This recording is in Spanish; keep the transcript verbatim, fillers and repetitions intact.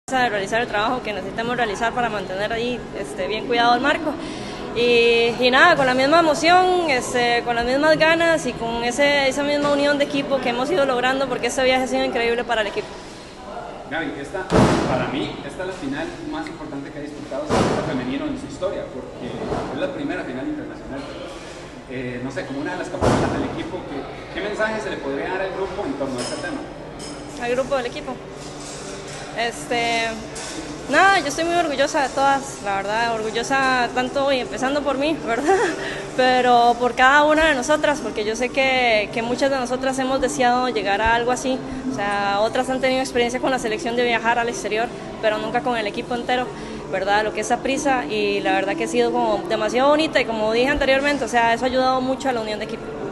de realizar el trabajo que necesitamos realizar para mantener ahí este, bien cuidado el marco. Y, y nada, con la misma emoción, este, con las mismas ganas y con ese, esa misma unión de equipo que hemos ido logrando, porque este viaje ha sido increíble para el equipo. Gaby, esta, para mí, esta es la final más importante que ha disputado el fútbol femenino en su historia, porque es la primera final internacional. Eh, no sé, como una de las capitanas del equipo, ¿qué, ¿qué mensaje se le podría dar al grupo en torno a este tema? Al grupo del equipo. Este, nada, yo estoy muy orgullosa de todas, la verdad, orgullosa tanto y empezando por mí, ¿verdad? Pero por cada una de nosotras, porque yo sé que, que muchas de nosotras hemos deseado llegar a algo así, o sea, otras han tenido experiencia con la selección de viajar al exterior, pero nunca con el equipo entero, ¿verdad? Lo que es Saprissa, y la verdad que ha sido como demasiado bonita y como dije anteriormente, o sea, eso ha ayudado mucho a la unión de equipo.